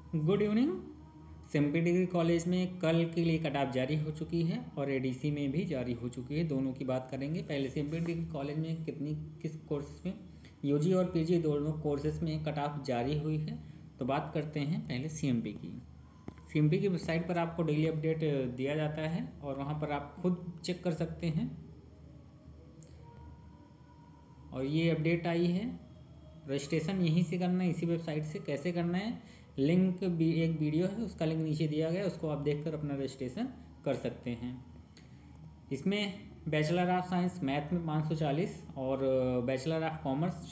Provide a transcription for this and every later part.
Good evening. Simpi degree college में कल के लिए कट ऑफ जारी हो चुकी है और एडीसी में भी जारी हो चुकी है। दोनों की बात करेंगे। पहले सिम्पी डिग्री कॉलेज में किस कोर्सेज में यूजी और पीजी दोनों कोर्सेज में कट ऑफ जारी हुई है। तो बात करते हैं पहले सीएमपी की। सीएमपी की वेबसाइट पर आपको डेली अपडेट दिया जाता है और वहाँ पर आप खुद चेक कर सकते हैं। और ये अपडेट आई है। रजिस्ट्रेशन यहीं से करना है, इसी वेबसाइट से। कैसे करना है, लिंक भी एक वीडियो है, उसका लिंक नीचे दिया गया है, उसको आप देखकर अपना रजिस्ट्रेशन कर सकते हैं। इसमें बैचलर ऑफ साइंस मैथ में 540 और बैचलर ऑफ कॉमर्स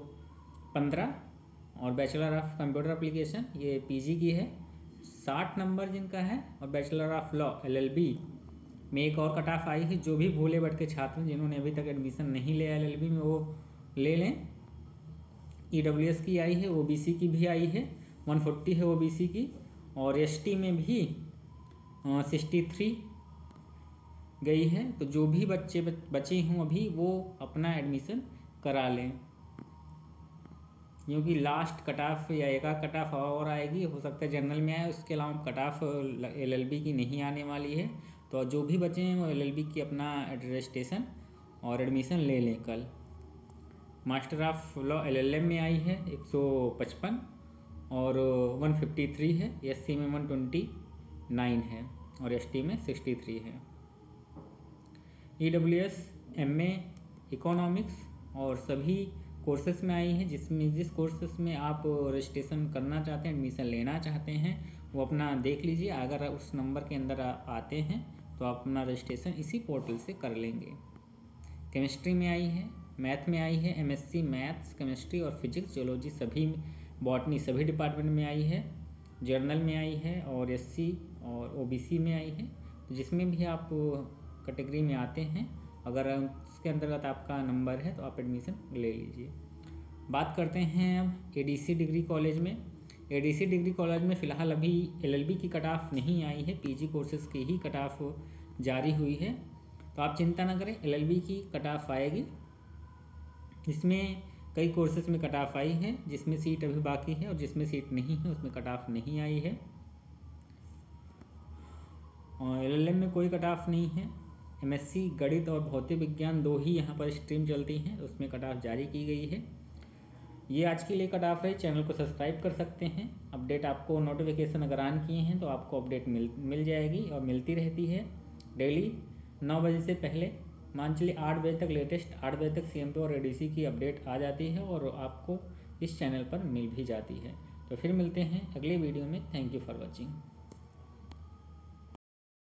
415 और बैचलर ऑफ कंप्यूटर एप्लीकेशन ये पीजी की है 60 नंबर जिनका है। और बैचलर ऑफ लॉ एलएलबी में एक और कट ऑफ आई है। जो भी भोले भटके छात्र जिन्होंने अभी तक एडमिशन नहीं लिया एलएलबी में वो ले लें। ईडब्ल्यूएस की आई है, ओबीसी की भी आई है 140 है ओबीसी की, और एसटी में भी 63 गई है। तो जो भी बच्चे बचे हों अभी वो अपना एडमिशन करा लें, क्योंकि लास्ट कट ऑफ या एक कट ऑफ और आएगी, हो सकता है जनरल में आए। उसके अलावा कट ऑफ एलएलबी की नहीं आने वाली है। तो जो भी बचे हैं वो एलएलबी की अपना रजिस्ट्रेशन और एडमिशन ले लें कल। मास्टर ऑफ लॉ एलएलएम में आई है 155 और 153 है। एससी में 129 है और एसटी में 63 है। ईडब्ल्यूएस एमए इकोनॉमिक्स और सभी कोर्सेस में आई है। जिस कोर्सेस में आप रजिस्ट्रेशन करना चाहते हैं, एडमिशन लेना चाहते हैं, वो अपना देख लीजिए। अगर उस नंबर के अंदर आते हैं तो आप अपना रजिस्ट्रेशन इसी पोर्टल से कर लेंगे। केमिस्ट्री में आई है, मैथ में आई है, एमएससी मैथ्स केमिस्ट्री और फिजिक्स जियोलॉजी सभी, बॉटनी सभी डिपार्टमेंट में आई है। जर्नल में आई है और एससी और ओबीसी में आई है। तो जिसमें भी आप कैटेगरी में आते हैं, अगर उसके अंतर्गत आपका नंबर है तो आप एडमिशन ले लीजिए। बात करते हैं अब एडीसी डिग्री कॉलेज में। एडीसी डिग्री कॉलेज में फ़िलहाल अभी एलएलबी की कट ऑफ नहीं आई है, पीजी कोर्सेज़ की ही कट ऑफ जारी हुई है। तो आप चिंता ना करें, एलएलबी की कट ऑफ आएगी। इसमें कई कोर्सेज में कट ऑफ आई है, जिसमें सीट अभी बाकी है, और जिसमें सीट नहीं है उसमें कट ऑफ नहीं आई है। और एलएलएम में कोई कट ऑफ नहीं है। एमएससी गणित और भौतिक विज्ञान दो ही यहाँ पर स्ट्रीम चलती हैं, उसमें कट ऑफ जारी की गई है। ये आज के लिए कट ऑफ है। चैनल को सब्सक्राइब कर सकते हैं। अपडेट आपको नोटिफिकेशन अगर ऑन किए हैं तो आपको अपडेट मिल जाएगी और मिलती रहती है डेली 9 बजे से पहले। मान चलिए 8 बजे तक, लेटेस्ट 8 बजे तक सीएमपी और एडीसी की अपडेट आ जाती है और आपको इस चैनल पर मिल भी जाती है। तो फिर मिलते हैं अगले वीडियो में। Thank you for watching.